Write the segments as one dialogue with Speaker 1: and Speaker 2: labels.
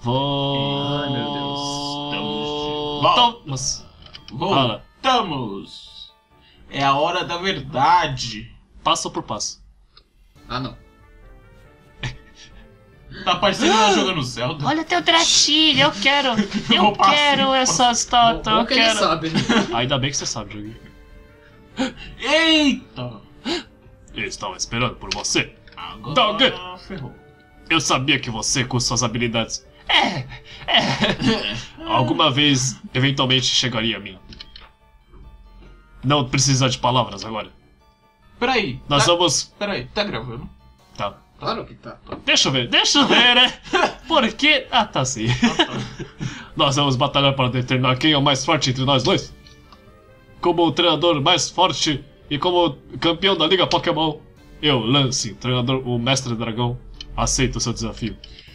Speaker 1: Ai, meu Deus.
Speaker 2: Voltamos. Fala.
Speaker 1: Voltamos. É a hora da verdade.
Speaker 2: Passo por passo.
Speaker 3: Ah, não.
Speaker 1: Tá parecendo ela jogando Zelda.
Speaker 2: Olha, tem o Dratilha, eu quero. Eu
Speaker 1: Vou passar,
Speaker 2: quero essa estátua,
Speaker 3: Bom
Speaker 2: eu
Speaker 3: que ele
Speaker 2: quero.
Speaker 3: sabe, né?
Speaker 2: Ainda bem que você sabe, Joguinho.
Speaker 1: Eita!
Speaker 2: Eu estava esperando por você.
Speaker 1: Agora
Speaker 2: Dog.
Speaker 1: ferrou.
Speaker 2: Eu sabia que você, com suas habilidades... Alguma vez, eventualmente, chegaria a mim. Não precisa de palavras agora.
Speaker 1: Peraí.
Speaker 2: Nós
Speaker 1: tá...
Speaker 2: vamos...
Speaker 1: Peraí, tá gravando?
Speaker 2: Tá.
Speaker 3: Claro que tá.
Speaker 2: Deixa eu ver, né? Porque... Ah, tá sim. Nós vamos batalhar para determinar quem é o mais forte entre nós dois. Como o treinador mais forte e como campeão da Liga Pokémon, eu, Lance, treinador, o Mestre Dragão, aceito o seu desafio.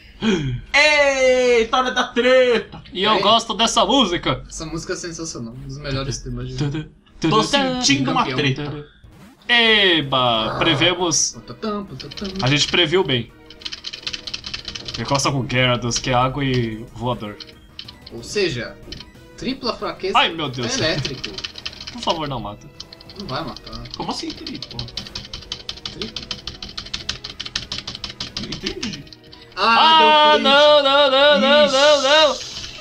Speaker 1: Eita, hora da treta!
Speaker 2: E eu gosto dessa música.
Speaker 3: Essa música é sensacional. Um dos melhores temas de...
Speaker 1: Tô sentindo uma
Speaker 3: campeão.
Speaker 1: treta.
Speaker 2: Eba, prevemos... A gente previu bem. Encosta com Gyarados, que é água e voador.
Speaker 3: Ou seja, tripla fraqueza.
Speaker 2: Ai, meu Deus.
Speaker 3: Elétrico.
Speaker 2: Por favor, não mata.
Speaker 3: Não vai matar.
Speaker 1: Como assim, tripla?
Speaker 3: Tripla.
Speaker 1: Não entendi.
Speaker 2: Ah,
Speaker 3: deu
Speaker 2: não, não, não, não,
Speaker 1: Ixi.
Speaker 2: não, não!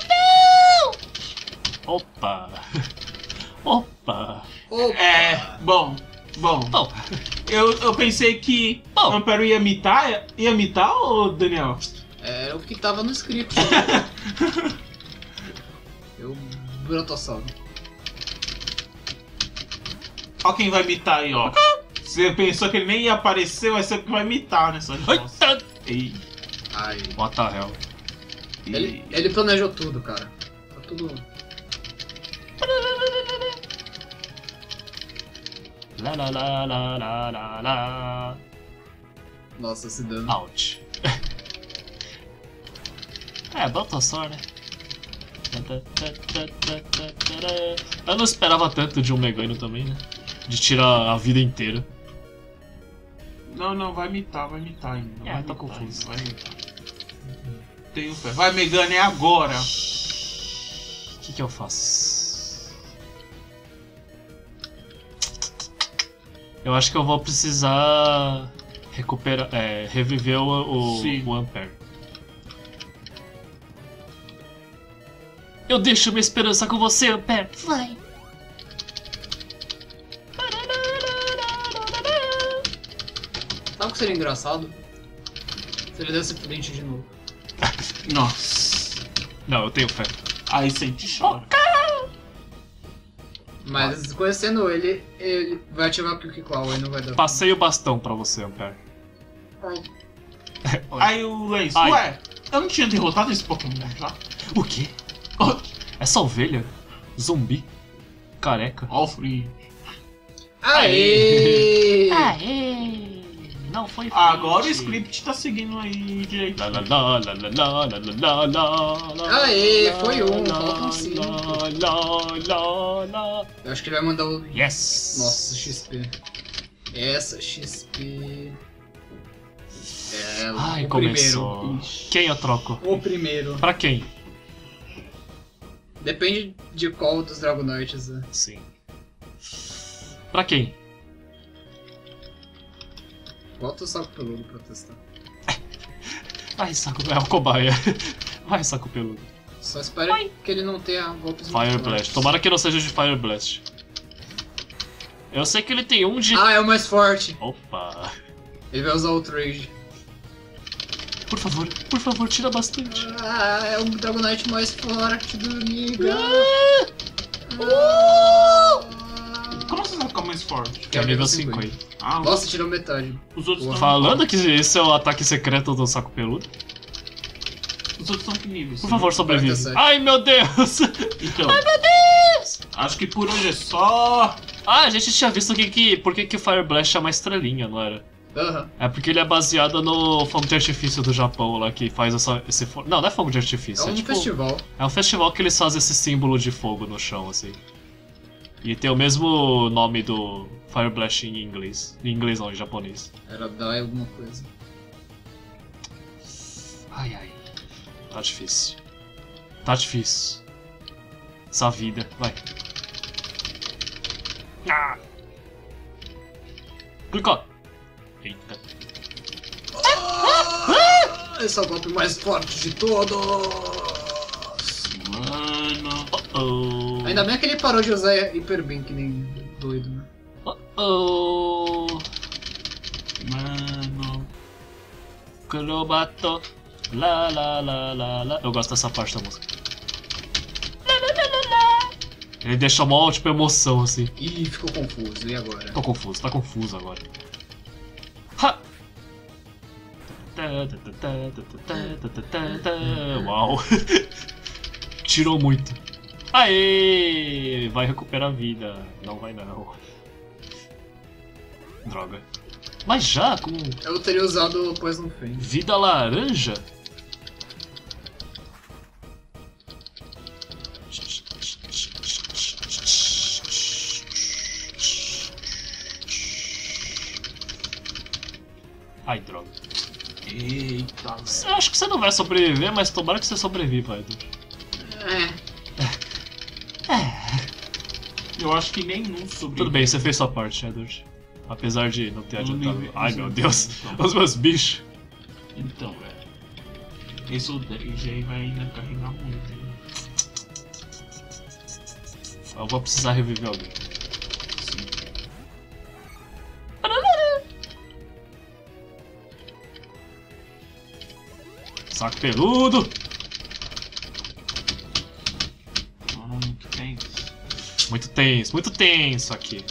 Speaker 2: Não! Opa! Opa!
Speaker 3: Opa.
Speaker 1: É, bom.
Speaker 2: Bom,
Speaker 1: Eu pensei que
Speaker 2: Bom.
Speaker 1: o Ampero ia mitar. Ia mitar, ou Daniel?
Speaker 3: Era o que tava no script. Eu... Brontossauro.
Speaker 1: Ó quem vai mitar aí, ó. Você pensou que ele nem ia aparecer, vai ser o que vai mitar nessa resposta.
Speaker 2: eita!
Speaker 1: Ei.
Speaker 3: Ai.
Speaker 2: What the hell?
Speaker 3: Ele planejou tudo, cara. Tá tudo...
Speaker 2: Lá, lá, lá, lá, lá, lá, lá.
Speaker 3: Nossa, esse dano.
Speaker 2: Ouch. É, Baltasar, né? Eu não esperava tanto de um Megano também, né? De tirar a vida inteira.
Speaker 1: Não, vai mitar ainda.
Speaker 2: É,
Speaker 1: vai
Speaker 2: tô
Speaker 1: mitar,
Speaker 2: confuso.
Speaker 1: Vai mitar. Tenho fé. Vai, Megane, é agora.
Speaker 2: O que eu faço? Eu acho que eu vou precisar recuperar, reviver o Ampere. Eu deixo minha esperança com você, Ampere. Vai.
Speaker 3: Sabe o que seria engraçado? Se ele desse frente de novo.
Speaker 1: Nossa.
Speaker 2: Não, eu tenho fé.
Speaker 1: Aí sente e chora.
Speaker 3: Mas conhecendo ele, ele vai ativar o Quick Claw, aí não vai dar.
Speaker 2: Passei o bastão pra você, Ampere.
Speaker 1: Aí o Lance,
Speaker 2: Ai.
Speaker 1: ué, eu não tinha derrotado esse Pokémon já?
Speaker 2: O quê? Essa ovelha? Zumbi? Careca?
Speaker 1: Ó, o Free.
Speaker 3: Aê!
Speaker 2: Aê! Não foi
Speaker 1: Agora o
Speaker 2: frente.
Speaker 1: script tá seguindo aí direito.
Speaker 2: Lá, lá, lá, lá, lá, lá, lá, lá, lá, lá,
Speaker 3: Aê,
Speaker 2: lá,
Speaker 3: foi um,
Speaker 2: lá,
Speaker 3: faltam 5.
Speaker 2: lá.
Speaker 3: Eu acho que ele vai mandar o...
Speaker 2: Yes!
Speaker 3: Nossa, XP. Essa XP... É,
Speaker 2: Ai,
Speaker 3: o
Speaker 2: começou.
Speaker 3: primeiro.
Speaker 2: Quem eu troco?
Speaker 3: O primeiro.
Speaker 2: Pra quem?
Speaker 3: Depende de qual dos Dragonauts, né?
Speaker 2: Sim. Pra quem?
Speaker 3: Bota o saco peludo pra testar.
Speaker 2: Vai, saco... É o cobaia. Vai, saco peludo.
Speaker 3: Só espero que ele não tenha golpes muito
Speaker 2: Fire
Speaker 3: fortes.
Speaker 2: Blast. Tomara que não seja de Fire Blast. Eu sei que ele tem um de...
Speaker 3: Ah, é o mais forte.
Speaker 2: Opa.
Speaker 3: Ele vai usar o Outrage.
Speaker 2: Por favor, tira bastante.
Speaker 3: Ah, é o Dragonite mais forte do Niga.
Speaker 1: Como você sabe qual é o mais forte?
Speaker 2: Que é nível 50.
Speaker 1: Ah,
Speaker 3: Nossa, tirou metade.
Speaker 1: os outros estão.
Speaker 2: Falando que esse é o ataque secreto do saco peludo.
Speaker 1: Os outros estão que nível?
Speaker 2: Por favor, sobrevive.
Speaker 3: 47.
Speaker 2: Ai, meu Deus!
Speaker 1: Então,
Speaker 2: Ai, meu Deus!
Speaker 1: acho que por hoje é só.
Speaker 2: Ah, a gente tinha visto por que o Fire Blast é uma estrelinha, não era?
Speaker 3: Aham.
Speaker 2: É porque ele é baseado no fogo de artifício do Japão lá, que faz esse fogo... Não, não é fogo de
Speaker 3: É
Speaker 2: artifício,
Speaker 3: um
Speaker 2: tipo...
Speaker 3: festival.
Speaker 2: É um festival que eles fazem esse símbolo de fogo no chão, assim. E tem o mesmo nome do Fire Blast em inglês. Em inglês não, em japonês.
Speaker 3: Era Dai alguma coisa.
Speaker 2: Ai, ai. Tá difícil. Tá difícil. Essa vida, vai. Ah. Clicou. Eita.
Speaker 3: Esse é o golpe mais forte de todos.
Speaker 1: Mano.
Speaker 3: Ainda bem que ele parou de usar Hyper Beam, que nem doido, né?
Speaker 1: Mano.
Speaker 2: Crobato. Lá, lá, lá, lá, lá. Eu gosto dessa parte da música. Ele deixa uma tipo emoção assim.
Speaker 3: Ih, ficou confuso. E agora?
Speaker 2: Tô confuso, tá confuso agora. Ha! Uau! Tirou muito. Aê! Vai recuperar a vida. Não vai não. Droga. Mas já com
Speaker 3: Eu teria usado o Poison Fang.
Speaker 2: vida laranja? Ai, droga.
Speaker 1: Eita.
Speaker 2: Eu acho que você não vai sobreviver, mas tomara que você sobreviva, Edu.
Speaker 1: Eu acho que nenhum sobre.
Speaker 2: Tudo bem, você fez sua parte, Edward. Apesar de não ter adiantado.
Speaker 1: nível-
Speaker 2: Ai, meu Deus.
Speaker 1: Então.
Speaker 2: Os meus bichos.
Speaker 1: Então, velho. Esse o 10 aí vai ainda carregar muito, hein?
Speaker 2: Eu vou precisar reviver alguém.
Speaker 1: Sim.
Speaker 2: Saco peludo.
Speaker 1: Mano, que tem?
Speaker 2: Muito tenso aqui.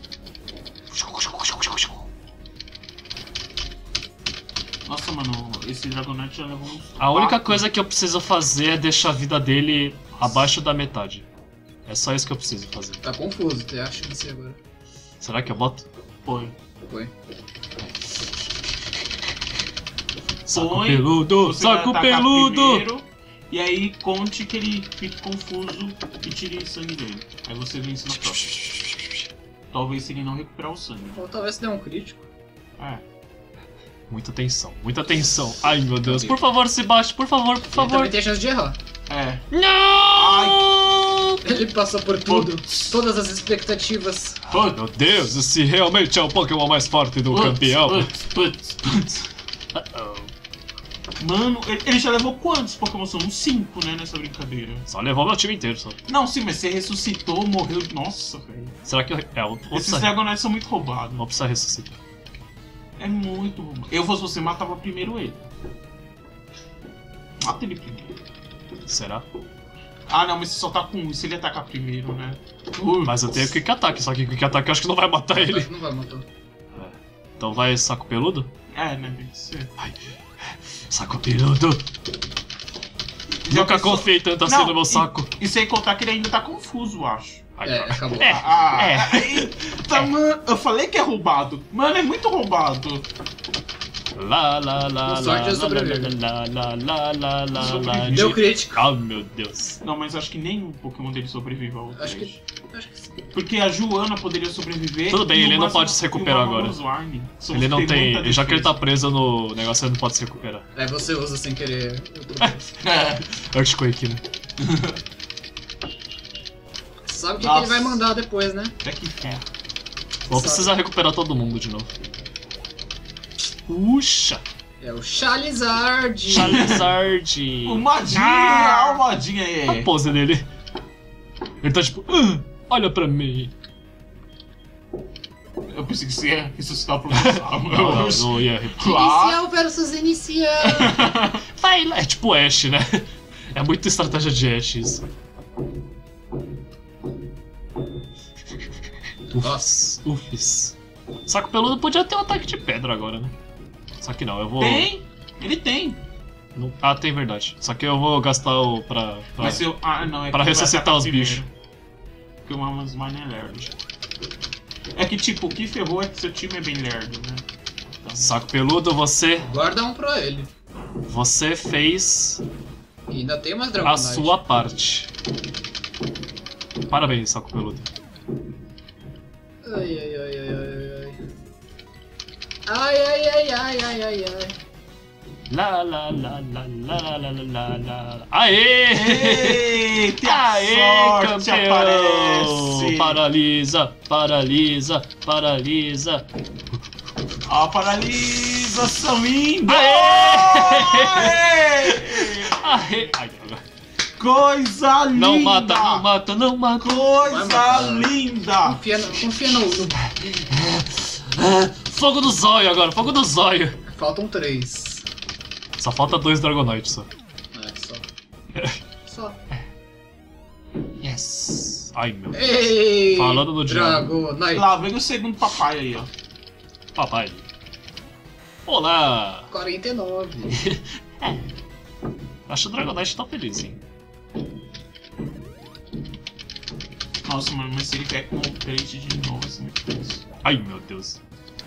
Speaker 1: Nossa, mano, esse Dragonite já levou uns.
Speaker 2: A única
Speaker 1: quatro.
Speaker 2: coisa que eu preciso fazer é deixar a vida dele abaixo da metade. É só isso que eu preciso fazer.
Speaker 3: Tá confuso, tem a chance agora.
Speaker 2: Será que eu boto?
Speaker 1: Foi.
Speaker 3: Foi.
Speaker 2: Saco
Speaker 1: Põe,
Speaker 2: peludo!
Speaker 1: você vai
Speaker 2: Saco
Speaker 1: atacar
Speaker 2: peludo!
Speaker 1: primeiro, e aí conte que ele fique confuso e tire sangue dele. Aí você vence na próxima. Talvez se ele não recuperar o sangue.
Speaker 3: Ou talvez se der um crítico.
Speaker 1: É.
Speaker 2: Muita tensão, muita tensão. Ai, meu Deus. Por favor, se bate, por favor, por
Speaker 3: Ele
Speaker 2: favor.
Speaker 3: também tem chance de errar.
Speaker 1: É.
Speaker 2: Não!
Speaker 3: Ele passou por tudo.
Speaker 1: Putz.
Speaker 3: Todas as expectativas.
Speaker 2: Meu Deus, esse realmente é o Pokémon mais forte do campeão.
Speaker 1: Putz. Mano, ele já levou quantos Pokémon? São uns 5, né, nessa brincadeira.
Speaker 2: Só levou meu time inteiro, só.
Speaker 1: Não, sim, mas você ressuscitou, morreu. Nossa, velho.
Speaker 2: Será que eu... É, vou
Speaker 1: Esses
Speaker 2: precisar,
Speaker 1: Dragonites são muito roubados.
Speaker 2: vou precisar ressuscitar.
Speaker 1: É muito roubado. Eu fosse você, matava primeiro ele. Mata ele primeiro.
Speaker 2: Será?
Speaker 1: Ah, não, mas você só tá com um. Se ele atacar primeiro, né?
Speaker 2: Mas eu tenho Quick Attack, só que Quick Attack eu acho que não vai matar ele.
Speaker 3: Não vai matar.
Speaker 2: Então vai saco peludo?
Speaker 1: É, né? Tem que ser.
Speaker 2: Vai. Saco peludo.
Speaker 1: Já
Speaker 2: Nunca
Speaker 1: pensou-
Speaker 2: confiei tanto assim
Speaker 1: Não,
Speaker 2: no meu saco.
Speaker 1: E sem contar que ele ainda tá confuso, eu acho.
Speaker 2: Ai,
Speaker 3: É,
Speaker 2: droga.
Speaker 3: acabou.
Speaker 1: Eita, mano. Eu falei que é roubado. Mano, é muito roubado.
Speaker 2: Lá, lá, lá,
Speaker 3: Com sorte,
Speaker 2: lá,
Speaker 3: eu sobrevivo.
Speaker 2: lá, lá, lá, lá, lá,
Speaker 1: Sobrevive.
Speaker 3: Deu crítico.
Speaker 2: Ah, meu Deus.
Speaker 1: Não, mas acho que nenhum Pokémon dele sobrevive ao
Speaker 3: Acho
Speaker 1: teste.
Speaker 3: que. Acho que sim.
Speaker 1: Porque a Joana poderia sobreviver.
Speaker 2: Tudo bem,
Speaker 1: e o
Speaker 2: ele não
Speaker 1: Masma-
Speaker 2: pode se recuperar
Speaker 1: e o
Speaker 2: agora.
Speaker 1: Mamoswarm são
Speaker 2: Ele
Speaker 1: os
Speaker 2: não
Speaker 1: que têm muita
Speaker 2: tem. Já que ele tá
Speaker 1: defesa.
Speaker 2: preso no negócio, ele não pode se recuperar.
Speaker 3: Aí você usa sem querer.
Speaker 1: É.
Speaker 2: Earthquake, né?
Speaker 3: Sabe o que
Speaker 1: Nossa.
Speaker 3: ele vai mandar depois, né?
Speaker 1: Até que ferro.
Speaker 2: Vou precisar recuperar todo mundo de novo. Puxa!
Speaker 3: É o Charizard.
Speaker 2: Charizard!
Speaker 1: O Modinha,
Speaker 2: Ah!
Speaker 1: o Modinha
Speaker 2: A
Speaker 1: aí.
Speaker 2: pose dele. Ele tá tipo, olha pra mim.
Speaker 1: Eu pensei que você ia ressuscitar o professor.
Speaker 2: Não ia repetir.
Speaker 3: Inicial versus inicial.
Speaker 2: Vai lá. É tipo Ash, né? É muita estratégia de Ash isso. Ufs, ufs. Saco peludo podia ter um ataque de pedra agora, né? Só que não, eu vou.
Speaker 1: Tem? Ele tem.
Speaker 2: Não- Ah, tem verdade. Só que eu vou gastar o pra.
Speaker 1: Mas eu. Ah, não, é
Speaker 2: Pra
Speaker 1: que vai
Speaker 2: ressuscitar
Speaker 1: atacar
Speaker 2: os
Speaker 1: primeiro.
Speaker 2: bichos.
Speaker 1: Porque o Mamoswarm é lerdo. É que, tipo, o que ferrou é que seu time é bem lerdo, né? Então,
Speaker 2: Saco peludo,
Speaker 3: Guarda um pra ele.
Speaker 2: você fez
Speaker 3: E ainda tem mais
Speaker 2: a
Speaker 3: Dragonite.
Speaker 2: sua parte. Parabéns, saco peludo.
Speaker 3: Ai, ai, ai, ai, ai, ai. Ai, ai, ai, ai, ai, ai, ai.
Speaker 2: Lá, lá, lá, lá, lá, lá, lá, lá. Aê!
Speaker 1: Eita,
Speaker 2: Aê,
Speaker 1: a sorte
Speaker 2: campeão!
Speaker 1: aparece!
Speaker 2: Paralisa, paralisa, paralisa.
Speaker 1: A paralisação indo!
Speaker 2: Aê! Aê! Ai,
Speaker 1: Coisa linda!
Speaker 2: não mata, não mata, não mata.
Speaker 3: Vai
Speaker 1: Coisa
Speaker 3: matar.
Speaker 1: linda!
Speaker 3: Confia no...
Speaker 2: Fogo do zóio agora, fogo do zóio.
Speaker 3: Faltam 3.
Speaker 2: Só falta 2 Dragonite só.
Speaker 3: Só.
Speaker 2: Yes. Ai, meu Deus.
Speaker 3: Ei!
Speaker 2: Falando do diabo.
Speaker 3: Dragonite.
Speaker 1: Lá vem o segundo papai aí, ó.
Speaker 2: Papai. Olá.
Speaker 3: 49.
Speaker 2: Acho o Dragonite tão feliz, hein?
Speaker 1: Nossa, mano, mas se ele quer com o upgrade de novo, assim, muito difícil.
Speaker 2: Ai, meu Deus.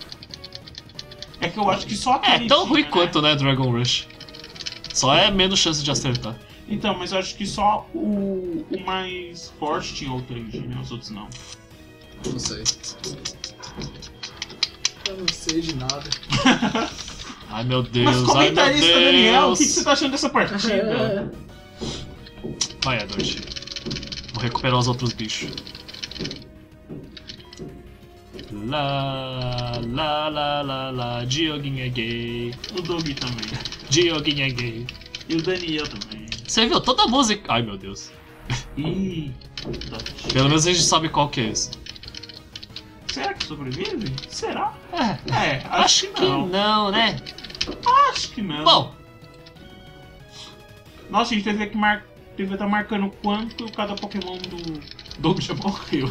Speaker 1: É que eu acho que só aquele
Speaker 2: É tão ruim
Speaker 1: tinha,
Speaker 2: quanto, né, Dragon Rush. Só é menos chance de acertar.
Speaker 1: Então, mas eu acho que só o mais forte tinha upgrade, né? Os outros não.
Speaker 3: Não sei. Eu não sei de nada.
Speaker 2: Ai, meu Deus,
Speaker 1: Mas
Speaker 2: ai, meu
Speaker 1: comentarista Daniel, o que
Speaker 2: Deus.
Speaker 1: você tá achando dessa partida?
Speaker 2: Vai, Edward. Vou recuperar os outros bichos. Lá, lá, lá, lá, lá, Dioguinho é gay.
Speaker 1: O Doug também.
Speaker 2: Dioguinho é gay.
Speaker 1: E o Daniel também.
Speaker 2: Você viu toda a música? Ai, meu Deus.
Speaker 1: Ih.
Speaker 2: Pelo menos a gente sabe qual que é esse.
Speaker 1: Será que sobrevive? Será?
Speaker 2: É,
Speaker 1: É, acho que não.
Speaker 2: não, né?
Speaker 1: Acho que não.
Speaker 2: Bom,
Speaker 1: Nossa, a gente teve que devia estar marcando quanto cada Pokémon do Doug já morreu.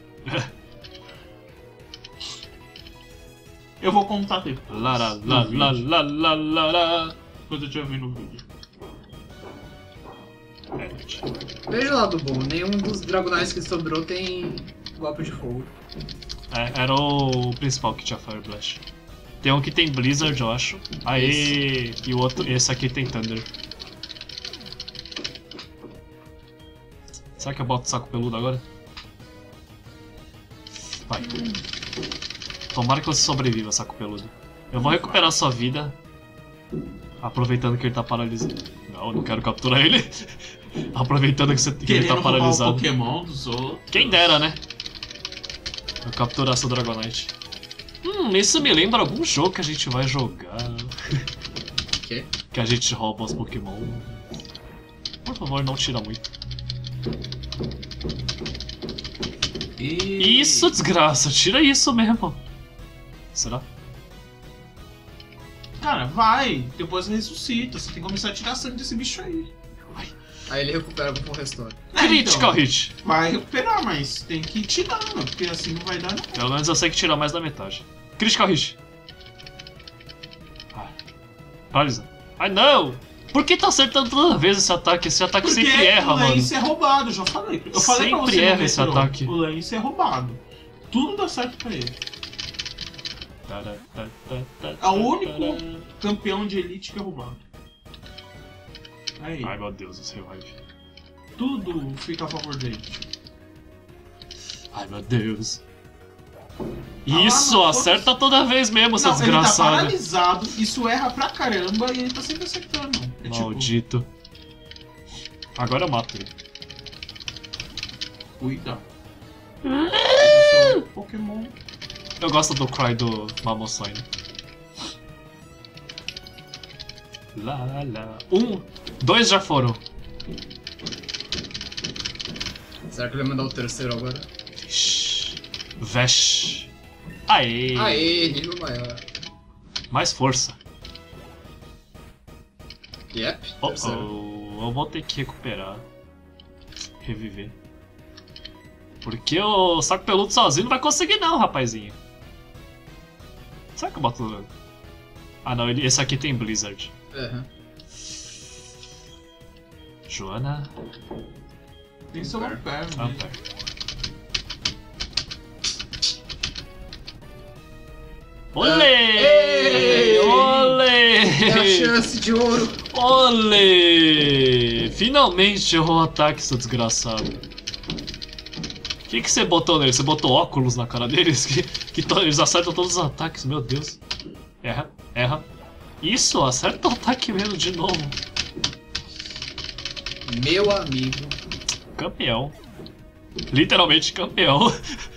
Speaker 1: Eu vou contar depois.
Speaker 2: lá, lá,
Speaker 1: no
Speaker 2: lá,
Speaker 1: vídeo,
Speaker 2: lá, lá, lá, lá, lá.
Speaker 1: Quando eu estiver vendo o vídeo.
Speaker 3: Veja o lado bom, nenhum dos Dragonites que sobrou tem golpe de fogo.
Speaker 2: É, era o principal que tinha Fire Blast. Tem um que tem Blizzard, eu acho. Aê! E o outro, esse aqui tem Thunder. Será que eu boto o saco peludo agora? Vai. Tomara que você sobreviva, saco peludo. Eu vou recuperar sua vida. Aproveitando que ele tá paralisado. Não, eu não quero capturar ele. Aproveitando que ele
Speaker 1: Querendo
Speaker 2: tá
Speaker 1: roubar o
Speaker 2: paralisado.
Speaker 1: Pokémon dos outros.
Speaker 2: Quem dera, né? Eu capturar seu Dragonite. Isso me lembra algum jogo que a gente vai jogar.
Speaker 3: O quê?
Speaker 2: Que a gente rouba os Pokémon. Por favor, não tira muito. Isso, desgraça! Tira isso mesmo! Será?
Speaker 1: Cara, vai. Depois ressuscita. Você tem que começar a tirar sangue desse bicho aí.
Speaker 3: Aí ele recupera com o restore.
Speaker 2: Critical
Speaker 1: então,
Speaker 2: Hit!
Speaker 1: vai recuperar, mas tem que tirar, mano, porque assim não vai dar nada.
Speaker 2: Pelo menos eu sei que tira mais da metade. Critical Hit! Paralisa. Ai não! Por que tá acertando toda vez esse ataque? Esse ataque
Speaker 1: Porque
Speaker 2: sempre erra,
Speaker 1: o
Speaker 2: mano.
Speaker 1: Lance é roubado, já falei. Eu falei pra
Speaker 2: Sempre
Speaker 1: você no
Speaker 2: erra esse
Speaker 1: metrô,
Speaker 2: ataque.
Speaker 1: O Lance é roubado. Tudo dá certo pra ele. É o único campeão de elite que é roubado. Aí,
Speaker 2: Ai meu Deus, esse revive.
Speaker 1: tudo fica a favor dele.
Speaker 2: Ai meu Deus.
Speaker 1: lá,
Speaker 2: Isso,
Speaker 1: mano,
Speaker 2: acerta toda vez mesmo, seu
Speaker 1: Não, ele tá
Speaker 2: desgraçado.
Speaker 1: paralisado, isso erra pra caramba e ele tá sempre acertando. É
Speaker 2: Maldito. Agora eu mato ele.
Speaker 1: tipo, cuida. Esse é o Pokémon.
Speaker 2: Eu gosto do cry do Mamosine. Lá, lá. 2 já foram.
Speaker 3: Será que ele vai mandar o terceiro agora?
Speaker 2: Vixe. Vesh. Aê.
Speaker 3: Aê, nível maior.
Speaker 2: Mais força.
Speaker 3: Yep,
Speaker 2: Oh,
Speaker 3: terceiro.
Speaker 2: oh. Eu vou ter que recuperar. Reviver. Porque o saco peludo sozinho não vai conseguir não, rapazinho. Será que eu boto... Ah não, esse aqui tem Blizzard.
Speaker 3: Aham.
Speaker 2: Joana...
Speaker 1: Tem seu
Speaker 3: Ampere.
Speaker 1: Ampere, né?
Speaker 2: Ampere. Olê!
Speaker 3: Ei!
Speaker 2: Olê!
Speaker 3: É a chance de ouro.
Speaker 2: Olê! Finalmente errou o ataque, seu desgraçado. O que você botou nele? Você botou óculos na cara deles? Eles acertam todos os ataques, meu Deus. Erra, erra. Isso, acerta o ataque mesmo de novo.
Speaker 3: Meu amigo.
Speaker 2: Campeão. Literalmente campeão.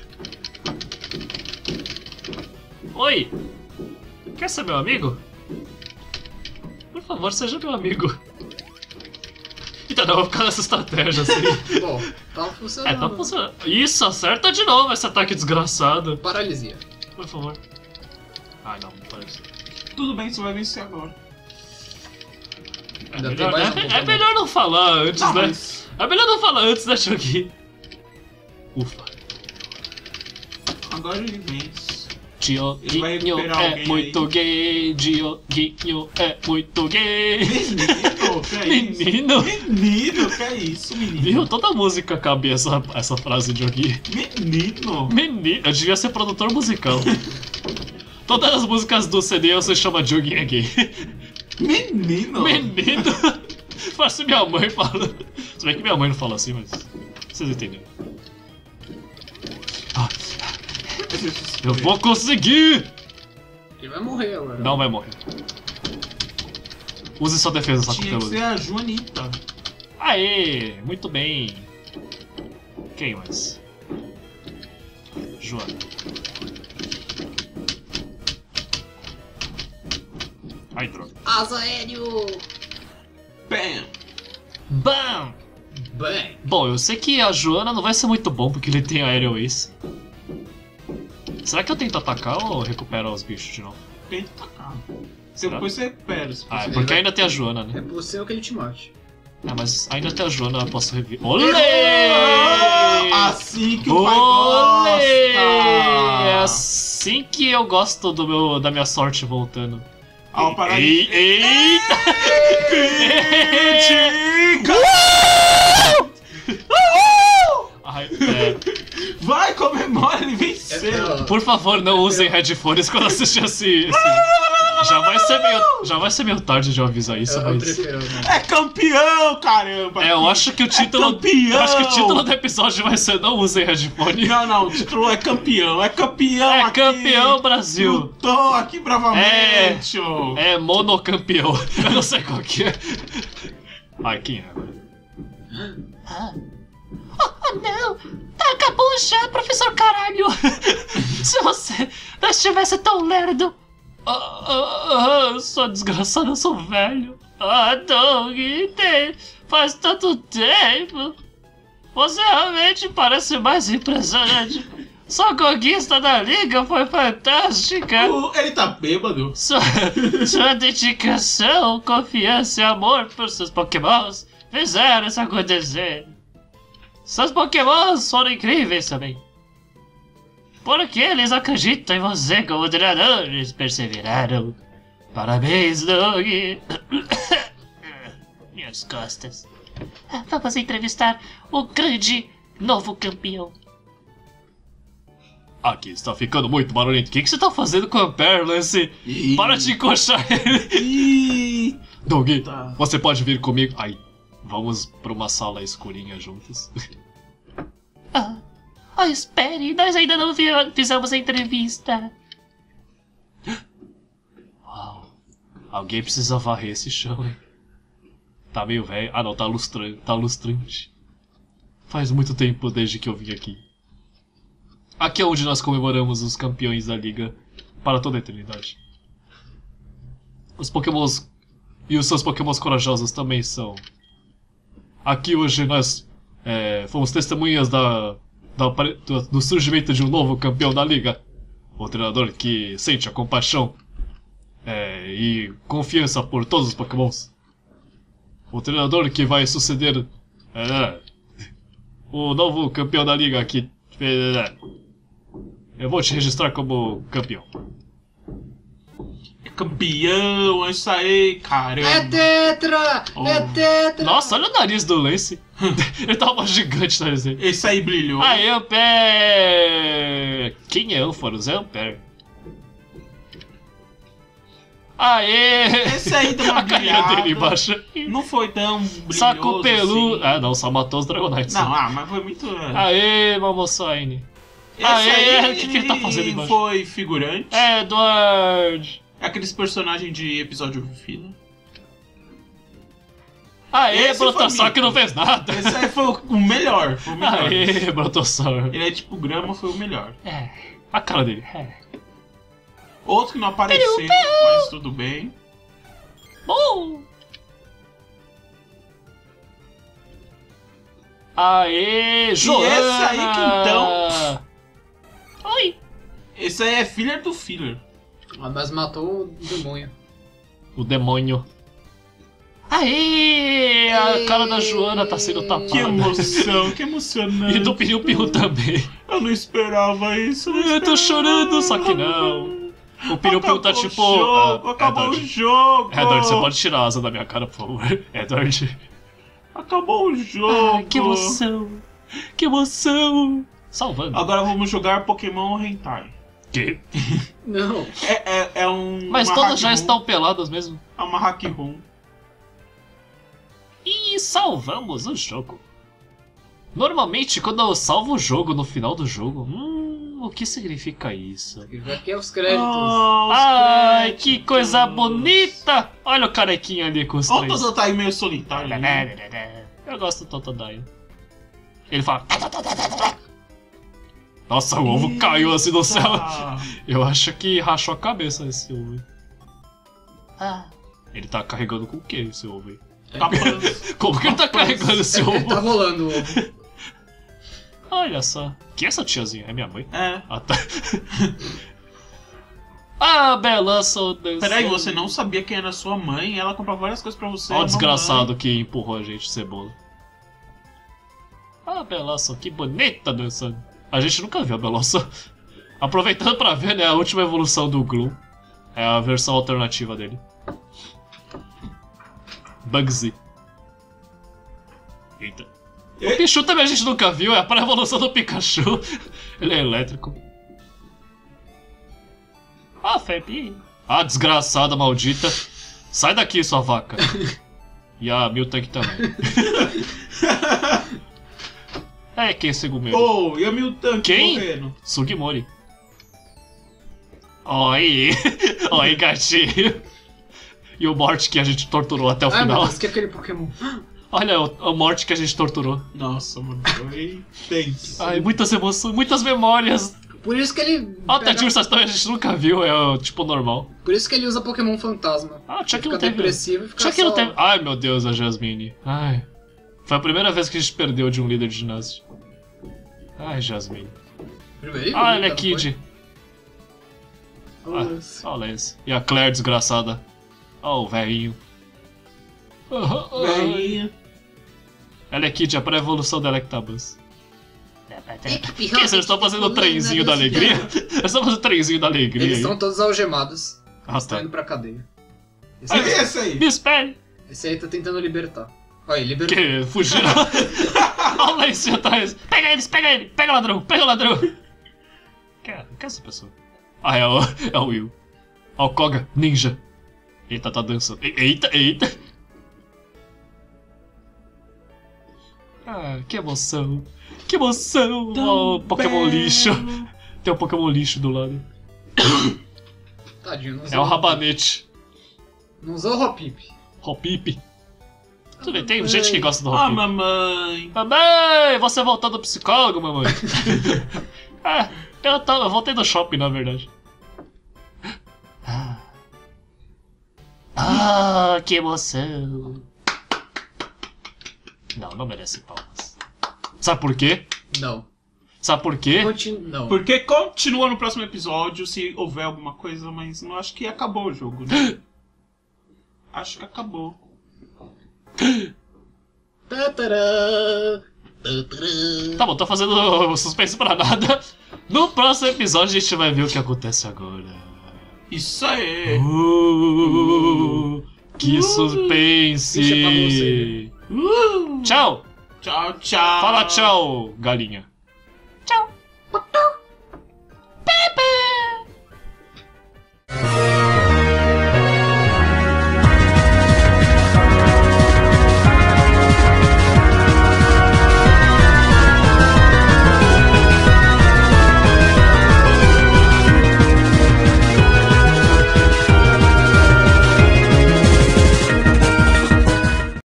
Speaker 2: Oi! Quer ser meu amigo? Por favor, seja meu amigo. Então não, vou ficar nessa estratégia assim.
Speaker 3: Bom, tá funcionando.
Speaker 2: Tá funcionando. Isso, acerta de novo esse ataque desgraçado.
Speaker 3: Paralisia.
Speaker 2: Por favor. Ai não, não parece.
Speaker 1: Tudo bem, você vai vencer agora.
Speaker 3: Ainda tem mais um
Speaker 2: É melhor não falar antes,
Speaker 1: Não,
Speaker 2: né?
Speaker 1: mas
Speaker 2: É melhor não falar antes, né, Chogi? Ufa.
Speaker 1: agora ele vence.
Speaker 2: Dioguinho
Speaker 1: recuperar
Speaker 2: é
Speaker 1: alguém
Speaker 2: muito
Speaker 1: aí.
Speaker 2: gay, Dioguinho é muito gay.
Speaker 1: Menino, que é isso?
Speaker 2: Menino.
Speaker 1: Menino, que é isso, menino?
Speaker 2: Viu? Toda música cabe essa frase, Dioguinho.
Speaker 1: Menino.
Speaker 2: Menino. Eu devia ser produtor musical. Todas as músicas do CD você chama Dioguinho é gay.
Speaker 1: Menino.
Speaker 2: Menino. Parece minha mãe fala. Se bem que minha mãe não fala assim, mas vocês entenderam. Eu vou conseguir!
Speaker 3: Ele vai morrer agora.
Speaker 2: Não vai morrer. Use sua defesa, saco
Speaker 1: Tinha que
Speaker 2: peludo.
Speaker 1: ser a Joanita.
Speaker 2: Aê! Muito bem. Quem mais? Joana. Ai, droga.
Speaker 3: Asa aéreo!
Speaker 1: Bam.
Speaker 2: Bam!
Speaker 3: Bem.
Speaker 2: Bom, eu sei que a Joana não vai ser muito bom porque ele tem Aerial Ace. Será que eu tento atacar ou recupero os bichos de novo?
Speaker 1: Tenta tacar.
Speaker 2: Será?
Speaker 1: Depois você recupera. Se
Speaker 2: Ah, é
Speaker 1: você-
Speaker 2: porque ainda tem a Joana, né?
Speaker 3: É possível que ele te mate.
Speaker 2: Ah, mas ainda tem a Joana, eu posso reviver. Olê!
Speaker 1: Assim que o pai
Speaker 2: Olê!
Speaker 1: gosta!
Speaker 2: É assim que eu gosto da minha sorte voltando.
Speaker 1: Ao parar
Speaker 2: Ei, eita! Ai,
Speaker 1: Vai, comemora, ele venceu!
Speaker 3: É,
Speaker 2: por favor, não usem headphones quando assistir esse... Já vai ser meio tarde de eu avisar isso,
Speaker 3: eu
Speaker 2: mas...
Speaker 3: prefiro, né?
Speaker 1: É campeão, caramba!
Speaker 2: Eu acho que o título...
Speaker 1: campeão!
Speaker 2: Eu acho que o título do episódio vai ser Não usem headphone.
Speaker 1: Não, o título é campeão! É campeão
Speaker 2: É
Speaker 1: aqui!
Speaker 2: campeão, Brasil!
Speaker 1: Lutou aqui bravamente! ô.
Speaker 2: É monocampeão. Eu não sei qual que é. Ai, quem é agora? Oh, não! Acabou já, professor caralho! Se você não estivesse tão lerdo! Eu sou desgraçado, eu sou velho! Doug, faz tanto tempo! Você realmente parece mais impressionante! Sua conquista da liga foi fantástica!
Speaker 1: Ele tá bêbado?
Speaker 2: Sua dedicação, confiança e amor por seus pokémons fizeram isso acontecer. Seus pokémons foram incríveis também. Porque eles acreditam em você como treinador, eles perseveraram. Parabéns, Doug. Minhas costas. Vamos entrevistar o grande novo campeão. Aqui está ficando muito barulhento. O que você tá fazendo com a Perlance? Para de encoxar ele. Doug,
Speaker 1: Tá.
Speaker 2: você pode vir comigo? Ai, vamos pra uma sala escurinha juntos. Espere, nós ainda não fizemos a entrevista. Uau, alguém precisa varrer esse chão, hein? Tá meio velho. Ah não, tá lustrante. Faz muito tempo desde que eu vim aqui. Aqui é onde nós comemoramos os campeões da liga para toda a eternidade. Os pokémons e os seus pokémons corajosos também são. Aqui hoje nós fomos testemunhas do surgimento de um novo campeão da liga. O treinador que sente a compaixão e confiança por todos os pokémons. O treinador que vai suceder o novo campeão da liga que... Eu vou te registrar como campeão.
Speaker 1: É campeão, é isso aí, caramba!
Speaker 3: É tetra!
Speaker 1: Oh.
Speaker 3: É tetra!
Speaker 2: Nossa, olha o nariz do Lance. Ele tá uma gigante nariz dele.
Speaker 1: Esse aí brilhou.
Speaker 2: Aê, Ampere! Quem é Ânforos? É Ampere. Aê!
Speaker 1: Esse aí deu uma
Speaker 2: A carinha
Speaker 1: brilhada.
Speaker 2: dele embaixo.
Speaker 1: Não foi tão brilhoso
Speaker 2: Saco peludo.
Speaker 1: assim.
Speaker 2: Ah, não, só matou os Dragonites.
Speaker 1: Não, mas foi muito...
Speaker 2: Aê, Mamosaine.
Speaker 1: Esse
Speaker 2: aê,
Speaker 1: aí
Speaker 2: o que ele tá fazendo embaixo?
Speaker 1: foi figurante.
Speaker 2: Edward!
Speaker 1: É aqueles personagens de episódio fila.
Speaker 2: Aê,
Speaker 1: Esse foi
Speaker 2: Brotossauro
Speaker 1: mico.
Speaker 2: que não fez nada.
Speaker 1: Esse aí foi o melhor. Foi o melhor.
Speaker 2: Aê, Brotossauro.
Speaker 1: Ele é tipo grama, foi o melhor.
Speaker 2: É, a cara dele. É.
Speaker 1: Outro que não apareceu, mas tudo bem.
Speaker 2: Bom. Aê, Joana!
Speaker 1: esse aí que então-
Speaker 2: Oi!
Speaker 1: Esse aí é filler do filler.
Speaker 3: Mas matou o demônio.
Speaker 2: O demônio. Aê! A cara da Joana tá sendo tapada.
Speaker 1: Que emoção, que emocionante.
Speaker 2: E do Piu Piu também.
Speaker 1: Eu não esperava isso.
Speaker 2: Eu tô chorando, só que não. O Piu Piu tá tipo...
Speaker 1: Acabou o
Speaker 2: Edward.
Speaker 1: jogo.
Speaker 2: Edward, você pode tirar a asa da minha cara, por favor. Edward.
Speaker 1: Acabou o jogo.
Speaker 2: Ah, que emoção. Que emoção. Salvando.
Speaker 1: Agora vamos jogar Pokémon Hentai.
Speaker 2: Que?
Speaker 3: Não.
Speaker 1: É um...
Speaker 2: Mas
Speaker 1: uma
Speaker 2: todas
Speaker 1: hack
Speaker 2: já
Speaker 1: room.
Speaker 2: estão peladas mesmo.
Speaker 1: É uma hack room.
Speaker 2: E salvamos o jogo. Normalmente, quando eu salvo o jogo no final do jogo, o que significa isso?
Speaker 3: Aqui é os créditos.
Speaker 1: os
Speaker 2: Ai,
Speaker 1: créditos.
Speaker 2: que coisa bonita! Olha o carequinha ali com os
Speaker 1: Olha o
Speaker 2: três.
Speaker 1: Totodile meio solitário. Né?
Speaker 2: Eu gosto do Totodile. Ele fala... Nossa, o ovo caiu assim do céu. Eu acho que rachou a cabeça esse ovo. Ele tá carregando com o que esse ovo aí?
Speaker 1: Tapas.
Speaker 2: Como que ele tá carregando esse
Speaker 3: Ele tá
Speaker 2: ovo?
Speaker 3: rolando o ovo.
Speaker 2: Olha só. Quem é essa tiazinha? É minha mãe?
Speaker 1: É.
Speaker 2: Ah, tá. Ah, Bela Soldance.
Speaker 1: Peraí, você não sabia quem era sua mãe? Ela comprava várias coisas pra você.
Speaker 2: Olha o
Speaker 1: a
Speaker 2: desgraçado
Speaker 1: mamãe.
Speaker 2: que empurrou a gente, Cebola. Ah, Belossa, que bonita dançando. A gente nunca viu a Belossa. Aproveitando pra ver, né, a última evolução do Gloom. É a versão alternativa dele. Bugsy. Eita. O Pichu também a gente nunca viu, é a pré-evolução do Pikachu. Ele é elétrico. Ah, Febi. Ah, desgraçada, maldita. Sai daqui, sua vaca. E a Miltank também. É, quem é Segumero?
Speaker 1: Oh, e a Miltank
Speaker 2: Quem?
Speaker 1: morrendo?
Speaker 2: Sugimori. Oi. Oi, gatinho. E o Mort que a gente torturou até o
Speaker 3: Ai, meu
Speaker 2: final.
Speaker 3: Deus, que é aquele Pokémon?
Speaker 2: Olha o Mort que a gente torturou.
Speaker 1: Nossa, mano, foi tenso.
Speaker 2: Ai, muitas emoções, muitas memórias.
Speaker 3: Por isso que ele.
Speaker 2: Ah, o
Speaker 3: pega-
Speaker 2: Tadinho Sastão a gente nunca viu, é o tipo normal.
Speaker 3: Por isso que ele usa Pokémon fantasma.
Speaker 2: Ah, tinha que
Speaker 3: Fica
Speaker 2: não teve.
Speaker 3: depressivo e fica
Speaker 2: Tinha que não
Speaker 3: só-
Speaker 2: teve. Ai, meu Deus, a Jasmine. Ai. Foi a primeira vez que a gente perdeu de um líder de ginásio. Ai, Jasmine.
Speaker 3: Primeiro,
Speaker 2: Ah, ele é
Speaker 3: não
Speaker 2: Kid.
Speaker 3: foi?
Speaker 2: Ah,
Speaker 3: Nossa.
Speaker 2: ó, Lance. E a Claire desgraçada. Ó, o velhinho.
Speaker 1: Velhinha.
Speaker 2: Ela é Kid, a pré-evolução da Electabuzz.
Speaker 3: Equipe
Speaker 2: Que, vocês estão fazendo o trenzinho da alegria? Vocês estão fazendo o trenzinho da alegria
Speaker 3: Eles
Speaker 2: aí?
Speaker 3: estão todos algemados.
Speaker 2: Ah,
Speaker 3: Estão
Speaker 2: tá.
Speaker 3: indo pra cadeia. Esse,
Speaker 1: Olha esse aí.
Speaker 2: Me espere!
Speaker 3: esse aí tá tentando libertar. Olha, libertou.
Speaker 2: Que? Fugiram? Olha o Lance atrás. Pega eles, pega ele! Pega o ladrão, pega o ladrão! Quem é essa pessoa? Ah, é o Will. Ó, o Koga, ninja. Eita, tá dançando. Eita, eita! Ah, que emoção! Que emoção! Ó, o Pokémon lixo. Tem um Pokémon lixo do lado.
Speaker 3: Tadinho, não usou
Speaker 2: É o Rabanete.
Speaker 3: Não usou o Hopip.
Speaker 2: Hopip. Tudo bem, tem gente que gosta do
Speaker 1: Ah,
Speaker 2: Hopip.
Speaker 1: mamãe.
Speaker 2: Mamãe, você voltou do psicólogo, mamãe? Eu voltei do shopping, na verdade. Ah, que emoção. Não merece palmas. Sabe por quê?
Speaker 3: Não.
Speaker 2: Sabe por quê?
Speaker 3: Não.
Speaker 1: Porque continua no próximo episódio se houver alguma coisa, mas não acho que acabou o jogo, né? Acho que acabou.
Speaker 3: Tatarã.
Speaker 2: Tá bom, tô fazendo suspense pra nada. No próximo episódio a gente vai ver o que acontece agora.
Speaker 1: Isso aí.
Speaker 2: Que
Speaker 3: Deixa pra
Speaker 2: suspense!
Speaker 3: você.
Speaker 2: Tchau!
Speaker 1: Tchau, tchau.
Speaker 2: Fala tchau, galinha.